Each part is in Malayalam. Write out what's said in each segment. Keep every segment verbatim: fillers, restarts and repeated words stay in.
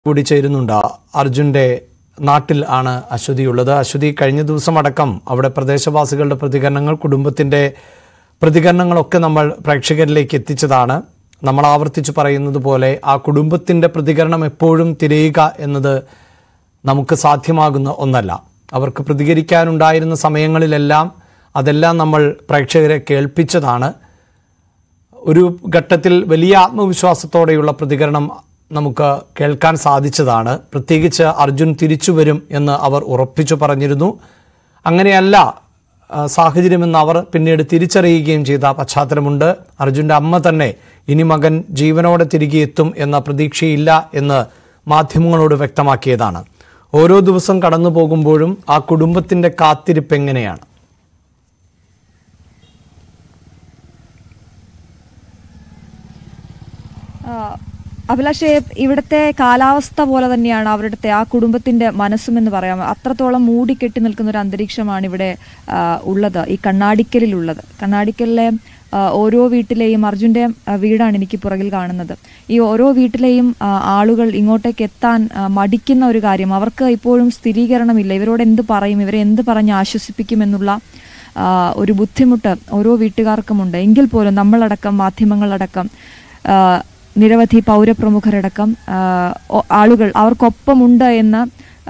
കൂടി ചേരുന്നുണ്ട്. അർജുൻ്റെ നാട്ടിൽ ആണ് അശ്വതി ഉള്ളത്. അശ്വതി, കഴിഞ്ഞ ദിവസം അടക്കം അവിടെ പ്രദേശവാസികളുടെ പ്രതികരണങ്ങൾ, കുടുംബത്തിൻ്റെ പ്രതികരണങ്ങളൊക്കെ നമ്മൾ പ്രേക്ഷകരിലേക്ക് എത്തിച്ചതാണ്. നമ്മൾ ആവർത്തിച്ച് പറയുന്നത് പോലെ ആ കുടുംബത്തിൻ്റെ പ്രതികരണം എപ്പോഴും തിരയുക എന്നത് നമുക്ക് സാധ്യമാകുന്ന ഒന്നല്ല. അവർക്ക് പ്രതികരിക്കാനുണ്ടായിരുന്ന സമയങ്ങളിലെല്ലാം അതെല്ലാം നമ്മൾ പ്രേക്ഷകരെ കേൾപ്പിച്ചതാണ്. ഒരു ഘട്ടത്തിൽ വലിയ ആത്മവിശ്വാസത്തോടെയുള്ള പ്രതികരണം നമുക്ക് കേൾക്കാൻ സാധിച്ചതാണ്. പ്രത്യേകിച്ച് അർജുൻ തിരിച്ചു വരും എന്ന് അവർ ഉറപ്പിച്ചു പറഞ്ഞിരുന്നു. അങ്ങനെയല്ല സാഹചര്യമെന്ന് അവർ പിന്നീട് തിരിച്ചറിയുകയും ചെയ്ത പശ്ചാത്തലമുണ്ട്. അർജുൻ്റെ അമ്മ തന്നെ ഇനി മകൻ ജീവനോടെ തിരികെ എത്തും എന്ന പ്രതീക്ഷയില്ല എന്ന് മാധ്യമങ്ങളോട് വ്യക്തമാക്കിയതാണ്. ഓരോ ദിവസം കടന്നു പോകുമ്പോഴും ആ കുടുംബത്തിൻ്റെ കാത്തിരിപ്പ് എങ്ങനെയാണ്? അഭിലാഷേ, ഇവിടുത്തെ കാലാവസ്ഥ പോലെ തന്നെയാണ് അവരുടെ ആ കുടുംബത്തിന്റെ മനസ്സും എന്ന് പറയാം. അത്രത്തോളം മൂടിക്കെട്ടി നിൽക്കുന്ന ഒരു അന്തരീക്ഷമാണ് ഇവിടെ ഉള്ളത്, ഈ കണ്ണാടിക്കലിലുള്ളത്. കണ്ണാടിക്കലിലെ ഓരോ വീട്ടിലെയും, അർജുൻ്റെ വീടാണ് എനിക്ക് പുറകിൽ കാണുന്നത്, ഈ ഓരോ വീട്ടിലെയും ആളുകൾ ഇങ്ങോട്ടേക്ക് എത്താൻ മടിക്കുന്ന ഒരു കാര്യം, അവർക്ക് ഇപ്പോഴും സ്ഥിരീകരണമില്ല. ഇവരോട് എന്ത് പറയും, ഇവരെ എന്ത് പറഞ്ഞ് ആശ്വസിപ്പിക്കുമെന്നുള്ള ഒരു ബുദ്ധിമുട്ട് ഓരോ വീട്ടുകാർക്കുമുണ്ട്. എങ്കിൽ പോലും നമ്മളടക്കം, മാധ്യമങ്ങളടക്കം, നിരവധി പൗരപ്രമുഖരടക്കം ആളുകൾ അവർക്കൊപ്പമുണ്ട് എന്ന്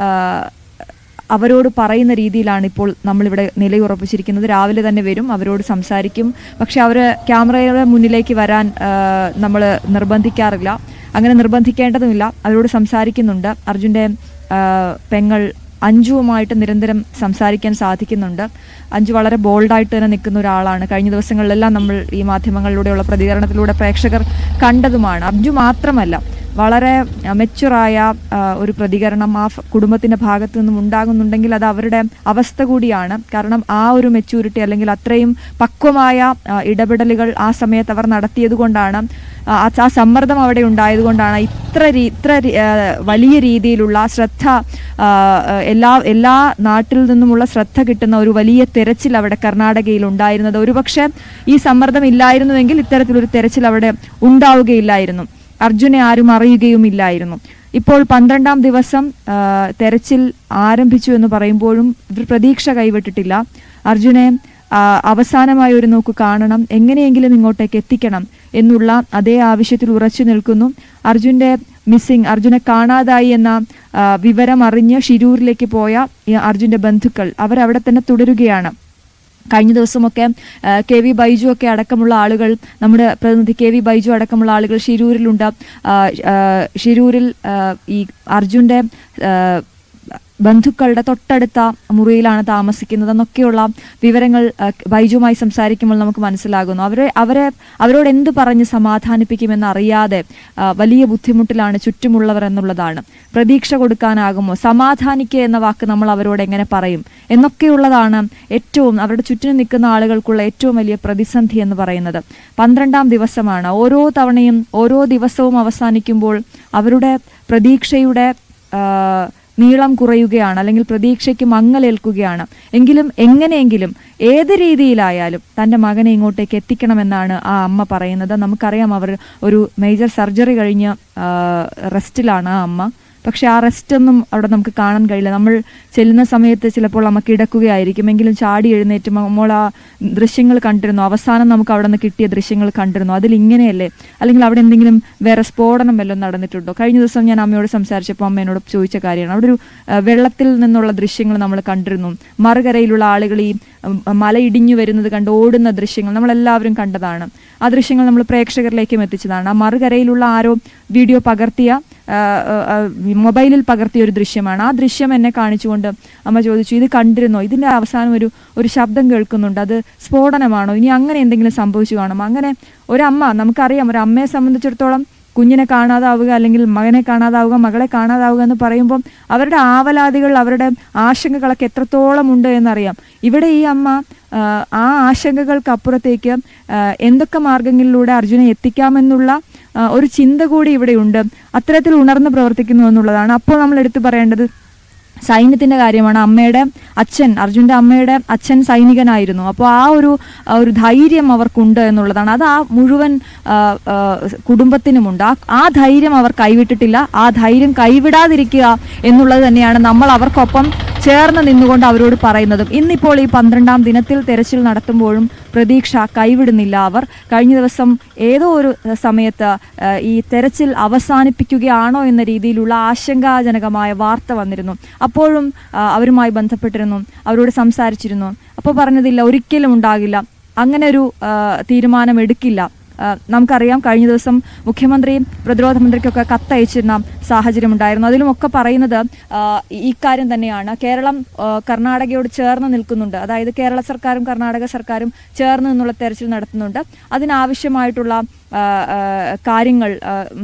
അവരോട് പറയുന്ന രീതിയിലാണ് ഇപ്പോൾ നമ്മളിവിടെ നിലയുറപ്പിച്ചിരിക്കുന്നത്. രാവിലെ തന്നെ വരും, അവരോട് സംസാരിക്കും. പക്ഷെ അവർ ക്യാമറയുടെ മുന്നിലേക്ക് വരാൻ നമ്മൾ നിർബന്ധിക്കാറില്ല, അങ്ങനെ നിർബന്ധിക്കേണ്ടതുമില്ല. അവരോട് സംസാരിക്കുന്നുണ്ട്. അർജുൻ്റെ പെങ്ങൾ അഞ്ജുവുമായിട്ട് നിരന്തരം സംസാരിക്കാൻ സാധിക്കുന്നുണ്ട്. അഞ്ജു വളരെ ബോൾഡായിട്ട് തന്നെ നിൽക്കുന്ന ഒരാളാണ്. കഴിഞ്ഞ ദിവസങ്ങളിലെല്ലാം നമ്മൾ ഈ മാധ്യമങ്ങളിലൂടെയുള്ള പ്രതികരണത്തിലൂടെ പ്രേക്ഷകർ കണ്ടതുമാണ്. അഞ്ജു മാത്രമല്ല, വളരെ മെച്ചുറായ ഒരു പ്രതികരണം ആ കുടുംബത്തിൻ്റെ ഭാഗത്തു നിന്നും ഉണ്ടാകുന്നുണ്ടെങ്കിൽ അത് അവരുടെ അവസ്ഥ കൂടിയാണ്. കാരണം ആ ഒരു മെച്യൂരിറ്റി, അല്ലെങ്കിൽ അത്രയും പക്വമായ ഇടപെടലുകൾ ആ സമയത്ത് അവർ നടത്തിയത് കൊണ്ടാണ്, ആ സമ്മർദ്ദം അവിടെ ഉണ്ടായതുകൊണ്ടാണ് ഇത്ര ഇത്ര വലിയ രീതിയിലുള്ള ശ്രദ്ധ, എല്ലാ എല്ലാ നാട്ടിൽ നിന്നുമുള്ള ശ്രദ്ധ കിട്ടുന്ന ഒരു വലിയ തെരച്ചിൽ അവിടെ കർണാടകയിൽ ഉണ്ടായിരുന്നത്. ഒരുപക്ഷെ ഈ സമ്മർദ്ദം ഇല്ലായിരുന്നുവെങ്കിൽ ഇത്തരത്തിലൊരു തെരച്ചിൽ അവിടെ ഉണ്ടാവുകയില്ലായിരുന്നു. അർജുനെ ആരും അറിയുകയുമില്ലായിരുന്നു. ഇപ്പോൾ പന്ത്രണ്ടാം ദിവസം തെരച്ചിൽ ആരംഭിച്ചു എന്ന് പറയുമ്പോഴും പ്രതീക്ഷ കൈവിട്ടിട്ടില്ല. അർജുനെ അവസാനമായ ഒരു നോക്ക് കാണണം, എങ്ങനെയെങ്കിലും ഇങ്ങോട്ടേക്ക് എത്തിക്കണം എന്നുള്ള അതേ ആവശ്യത്തിൽ ഉറച്ചു നിൽക്കുന്നു. അർജുൻ്റെ മിസ്സിംഗ്, അർജുനെ കാണാതായി എന്ന വിവരം അറിഞ്ഞ് ഷിരൂരിലേക്ക് പോയ അർജുൻ്റെ ബന്ധുക്കൾ അവരവിടെ തന്നെ തുടരുകയാണ്. കഴിഞ്ഞ ദിവസമൊക്കെ കെ വി ബൈജു ഒക്കെ അടക്കമുള്ള ആളുകൾ, നമ്മുടെ പ്രതിനിധി കെ വി ബൈജു അടക്കമുള്ള ആളുകൾ ഷിരൂരിലുണ്ട്. ഷിരൂരിൽ ഈ അർജുൻ്റെ ബന്ധുക്കളുടെ തൊട്ടടുത്ത മുറിയിലാണ് താമസിക്കുന്നതെന്നൊക്കെയുള്ള വിവരങ്ങൾ ബൈജുമായി സംസാരിക്കുമ്പോൾ നമുക്ക് മനസ്സിലാകുന്നു. അവരെ അവരെ അവരോട് എന്ത് പറഞ്ഞ് സമാധാനിപ്പിക്കുമെന്ന് അറിയാതെ വലിയ ബുദ്ധിമുട്ടിലാണ് ചുറ്റുമുള്ളവർ എന്നുള്ളതാണ്. പ്രതീക്ഷ കൊടുക്കാനാകുമോ, സമാധാനിക്കുക എന്ന വാക്ക് നമ്മൾ അവരോട് എങ്ങനെ പറയും എന്നൊക്കെയുള്ളതാണ് ഏറ്റവും അവരുടെ ചുറ്റിനും നിൽക്കുന്ന ആളുകൾക്കുള്ള ഏറ്റവും വലിയ പ്രതിസന്ധി എന്ന് പറയുന്നത്. പന്ത്രണ്ടാം ദിവസമാണ്. ഓരോ തവണയും ഓരോ ദിവസവും അവസാനിക്കുമ്പോൾ അവരുടെ പ്രതീക്ഷയുടെ നീളം കുറയുകയാണ്, അല്ലെങ്കിൽ പ്രതീക്ഷയ്ക്ക് മങ്ങലേൽക്കുകയാണ്. എങ്കിലും എങ്ങനെയെങ്കിലും ഏത് രീതിയിലായാലും തൻ്റെ മകനെ ഇങ്ങോട്ടേക്ക് എത്തിക്കണമെന്നാണ് ആ അമ്മ പറയുന്നത്. നമുക്കറിയാം, അവർ ഒരു മേജർ സർജറി കഴിഞ്ഞ് റെസ്റ്റിലാണ് ആ അമ്മ. പക്ഷെ ആ റെസ്റ്റ് ഒന്നും അവിടെ നമുക്ക് കാണാൻ കഴിയില്ല. നമ്മൾ ചെല്ലുന്ന സമയത്ത് ചിലപ്പോൾ അമ്മ കിടക്കുകയായിരിക്കും, എങ്കിലും ചാടി എഴുന്നേറ്റ് നമ്മൾ ആ ദൃശ്യങ്ങൾ കണ്ടിരുന്നു. അവസാനം നമുക്ക് അവിടെ നിന്ന് കിട്ടിയ ദൃശ്യങ്ങൾ കണ്ടിരുന്നു. അതിൽ ഇങ്ങനെയല്ലേ, അല്ലെങ്കിൽ അവിടെ എന്തെങ്കിലും വേറെ സ്ഫോടനം വല്ലതും നടന്നിട്ടുണ്ടോ? കഴിഞ്ഞ ദിവസം ഞാൻ അമ്മയോട് സംസാരിച്ചപ്പോൾ അമ്മ എന്നോട് ചോദിച്ച കാര്യമാണ്. അവിടെ ഒരു വെള്ളത്തിൽ നിന്നുള്ള ദൃശ്യങ്ങൾ നമ്മൾ കണ്ടിരുന്നു. മറുകരയിലുള്ള ആളുകൾ ഈ മല ഇടിഞ്ഞു വരുന്നത് കണ്ട് ഓടുന്ന ദൃശ്യങ്ങൾ നമ്മളെല്ലാവരും കണ്ടതാണ്. ആ ദൃശ്യങ്ങൾ നമ്മൾ പ്രേക്ഷകരിലേക്കും എത്തിച്ചതാണ്. ആ മറുകരയിലുള്ള ആരോ വീഡിയോ പകർത്തിയ, മൊബൈലിൽ പകർത്തിയ ഒരു ദൃശ്യമാണ്. ആ ദൃശ്യം എന്നെ കാണിച്ചുകൊണ്ട് അമ്മ ചോദിച്ചു, ഇത് കണ്ടിരുന്നോ? ഇതിൻ്റെ അവസാനം ഒരു ഒരു ശബ്ദം കേൾക്കുന്നുണ്ട്, അത് സ്ഫോടനമാണോ? ഇനി അങ്ങനെ എന്തെങ്കിലും സംഭവിച്ചു കാണുമോ? അങ്ങനെ ഒരമ്മ, നമുക്കറിയാം, ഒരു അമ്മയെ സംബന്ധിച്ചിടത്തോളം കുഞ്ഞിനെ കാണാതാവുക, അല്ലെങ്കിൽ മകനെ കാണാതാവുക, മകളെ കാണാതാവുക എന്ന് പറയുമ്പം അവരുടെ ആവലാതികൾ, അവരുടെ ആശങ്കകളൊക്കെ എത്രത്തോളം ഉണ്ട് എന്നറിയാം. ഇവിടെ ഈ അമ്മ ആ ആശങ്കകൾക്കപ്പുറത്തേക്ക് എന്തൊക്കെ മാർഗങ്ങളിലൂടെ അർജുനെ എത്തിക്കാമെന്നുള്ള ഒരു ചിന്ത കൂടി ഇവിടെയുണ്ട്. അത്തരത്തിൽ ഉണർന്ന് പ്രവർത്തിക്കുന്നു എന്നുള്ളതാണ്. അപ്പോൾ നമ്മൾ എടുത്തു പറയേണ്ടത് സൈന്യത്തിന്റെ കാര്യമാണ്. അമ്മയുടെ അച്ഛൻ, അർജുന്റെ അമ്മയുടെ അച്ഛൻ സൈനികനായിരുന്നു. അപ്പോൾ ആ ഒരു ഒരു ധൈര്യം അവർക്കുണ്ട് എന്നുള്ളതാണ്. അത് ആ മുഴുവൻ കുടുംബത്തിനുമുണ്ട്. ആ ആ ധൈര്യം അവർ കൈവിട്ടിട്ടില്ല. ആ ധൈര്യം കൈവിടാതിരിക്കുക എന്നുള്ളത് തന്നെയാണ് നമ്മൾ അവർക്കൊപ്പം ചേർന്ന് നിന്നുകൊണ്ട് അവരോട് പറയുന്നതും. ഇന്നിപ്പോൾ ഈ പന്ത്രണ്ടാം ദിനത്തിൽ തെരച്ചിൽ നടത്തുമ്പോഴും പ്രതീക്ഷ കൈവിടുന്നില്ല അവർ. കഴിഞ്ഞ ദിവസം ഏതോ ഒരു സമയത്ത് ഈ തെരച്ചിൽ അവസാനിപ്പിക്കുകയാണോ എന്ന രീതിയിലുള്ള ആശങ്കാജനകമായ വാർത്ത വന്നിരുന്നു. അപ്പോഴും അവരുമായി ബന്ധപ്പെട്ടിരുന്നു, അവരോട് സംസാരിച്ചിരുന്നു. അപ്പോൾ പറഞ്ഞതില്ല, ഒരിക്കലും ഉണ്ടാകില്ല, അങ്ങനെ ഒരു തീരുമാനം എടുക്കില്ല. നമുക്കറിയാം കഴിഞ്ഞ ദിവസം മുഖ്യമന്ത്രിയും പ്രതിരോധ മന്ത്രിക്കൊക്കെ കത്തയച്ചിരുന്ന സാഹചര്യം ഉണ്ടായിരുന്നു. അതിലുമൊക്കെ പറയുന്നത് ഇക്കാര്യം തന്നെയാണ്. കേരളം കർണാടകയോട് ചേർന്ന് നിൽക്കുന്നുണ്ട്. അതായത് കേരള സർക്കാരും കർണാടക സർക്കാരും ചേർന്ന് നിന്നുള്ള തെരച്ചിൽ നടത്തുന്നുണ്ട്. അതിനാവശ്യമായിട്ടുള്ള കാര്യങ്ങൾ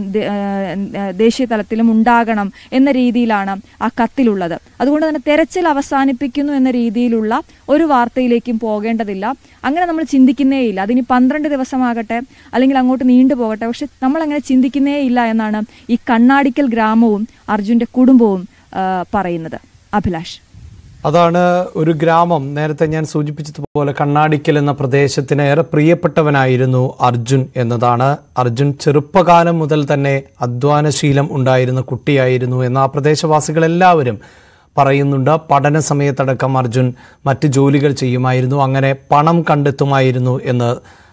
ദേശീയ തലത്തിലും ഉണ്ടാകണം എന്ന രീതിയിലാണ് ആ കത്തിലുള്ളത്. അതുകൊണ്ട് തന്നെ തെരച്ചിൽ അവസാനിപ്പിക്കുന്നു എന്ന രീതിയിലുള്ള ഒരു വാർത്തയിലേക്കും പോകേണ്ടതില്ല. അങ്ങനെ നമ്മൾ ചിന്തിക്കുന്നേയില്ല. അതിനി പന്ത്രണ്ട് ദിവസമാകട്ടെ അല്ലെങ്കിൽ അങ്ങോട്ട് നീണ്ടുപോകട്ടെ, പക്ഷെ നമ്മൾ അങ്ങനെ ചിന്തിക്കുന്നേ ഇല്ല എന്നാണ് ഈ കണ്ണാടിക്കൽ ഗ്രാമവും അർജുന്റെ കുടുംബവും പറയുന്നത്. അഭിലാഷ്, അതാണ് ഒരു ഗ്രാമം. നേരത്തെ ഞാൻ സൂചിപ്പിച്ചതുപോലെ കണ്ണാടിക്കൽ എന്ന പ്രദേശത്തിന് ഏറെ പ്രിയപ്പെട്ടവനായിരുന്നു അർജുൻ എന്നതാണ്. അർജുൻ ചെറുപ്പകാലം മുതൽ തന്നെ അധ്വാനശീലം ഉണ്ടായിരുന്ന കുട്ടിയായിരുന്നു എന്ന് ആ പ്രദേശവാസികളെല്ലാവരും പറയുന്നുണ്ട്. പഠന സമയത്തടക്കം അർജുൻ മറ്റ് ജോലികൾ ചെയ്യുമായിരുന്നു, അങ്ങനെ പണം കണ്ടെത്തുമായിരുന്നു എന്ന്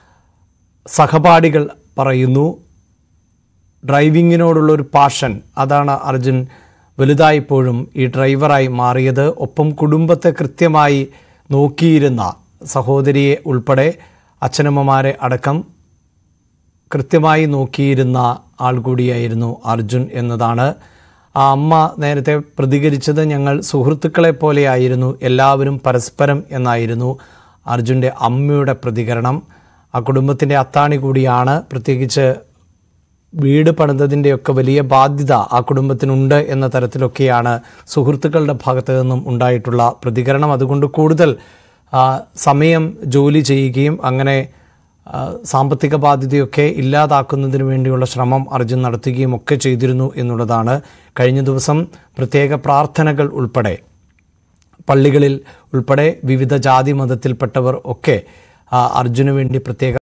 സഹപാഠികൾ പറയുന്നു. ഡ്രൈവിങ്ങിനോടുള്ള ഒരു പാഷൻ, അതാണ് അർജുൻ വലുതായപ്പോഴും ഈ ഡ്രൈവറായി മാറിയത്. ഒപ്പം കുടുംബത്തെ കൃത്യമായി നോക്കിയിരുന്ന സഹോദരിയെ ഉൾപ്പെടെ അച്ഛനമ്മമാരെ അടക്കം കൃത്യമായി നോക്കിയിരുന്ന ആൾ കൂടിയായിരുന്നു അർജുൻ എന്നതാണ്. ആ അമ്മ നേരത്തെ പ്രതികരിച്ചത്, ഞങ്ങൾ സുഹൃത്തുക്കളെ പോലെയായിരുന്നു, എല്ലാവരും പരസ്പരം എന്നായിരുന്നു അർജുൻ്റെ അമ്മയുടെ പ്രതികരണം. ആ കുടുംബത്തിൻ്റെ അത്താണി കൂടിയാണ്. പ്രത്യേകിച്ച് വീട് പണിതതിൻ്റെയൊക്കെ വലിയ ബാധ്യത ആ കുടുംബത്തിനുണ്ട് എന്ന തരത്തിലൊക്കെയാണ് സുഹൃത്തുക്കളുടെ ഭാഗത്തു നിന്നും ഉണ്ടായിട്ടുള്ള പ്രതികരണം. അതുകൊണ്ട് കൂടുതൽ സമയം ജോലി ചെയ്യുകയും അങ്ങനെ സാമ്പത്തിക ബാധ്യതയൊക്കെ ഇല്ലാതാക്കുന്നതിന് വേണ്ടിയുള്ള ശ്രമം അർജുൻ നടത്തുകയും ഒക്കെ ചെയ്തിരുന്നു എന്നുള്ളതാണ്. കഴിഞ്ഞ ദിവസം പ്രത്യേക പ്രാർത്ഥനകൾ ഉൾപ്പെടെ പള്ളികളിൽ ഉൾപ്പെടെ വിവിധ ജാതി മതത്തിൽപ്പെട്ടവർ ഒക്കെ അർജുന് വേണ്ടി പ്രത്യേക